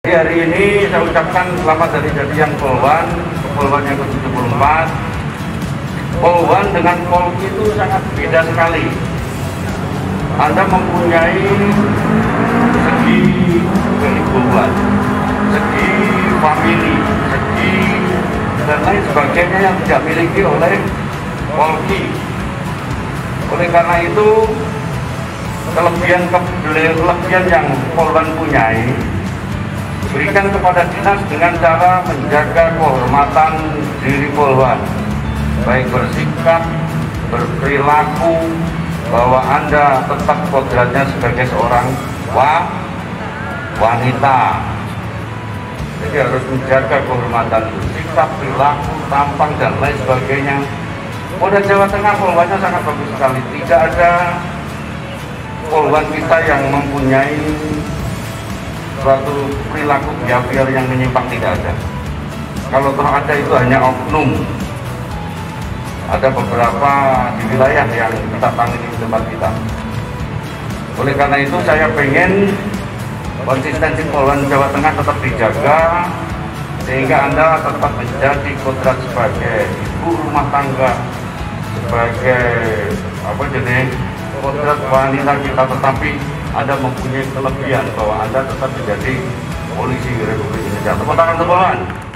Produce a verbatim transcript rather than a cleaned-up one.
Di hari ini saya ucapkan selamat dari jadian Polwan, Polwan yang ke tujuh puluh empat. Polwan dengan Polki itu sangat beda sekali. Anda mempunyai segi keibuan, segi famili, segi dan lain sebagainya yang tidak dimiliki oleh Polki. Oleh karena itu kelebihan kelebihan yang Polwan punyai berikan kepada dinas dengan cara menjaga kehormatan diri Polwan, baik bersikap, berperilaku, bahwa Anda tetap kodratnya sebagai seorang wa, wanita. Jadi harus menjaga kehormatan sikap, perilaku, tampang, dan lain sebagainya. Polda Jawa Tengah Polwannya sangat bagus sekali. Tidak ada Polwan kita yang mempunyai suatu perilaku behavior yang menyimpang, tidak ada. Kalau toh ada itu hanya oknum. Ada beberapa di wilayah yang kita tangani di tempat kita. Oleh karena itu saya pengen konsistensi Polwan Jawa Tengah tetap dijaga sehingga Anda tetap menjadi kodrat sebagai ibu rumah tangga, sebagai apa jadi kodrat wanita kita, tetapi Anda mempunyai kelebihan bahwa Anda tetap menjadi polisi Republik Indonesia. Tepuk tangan teman-teman.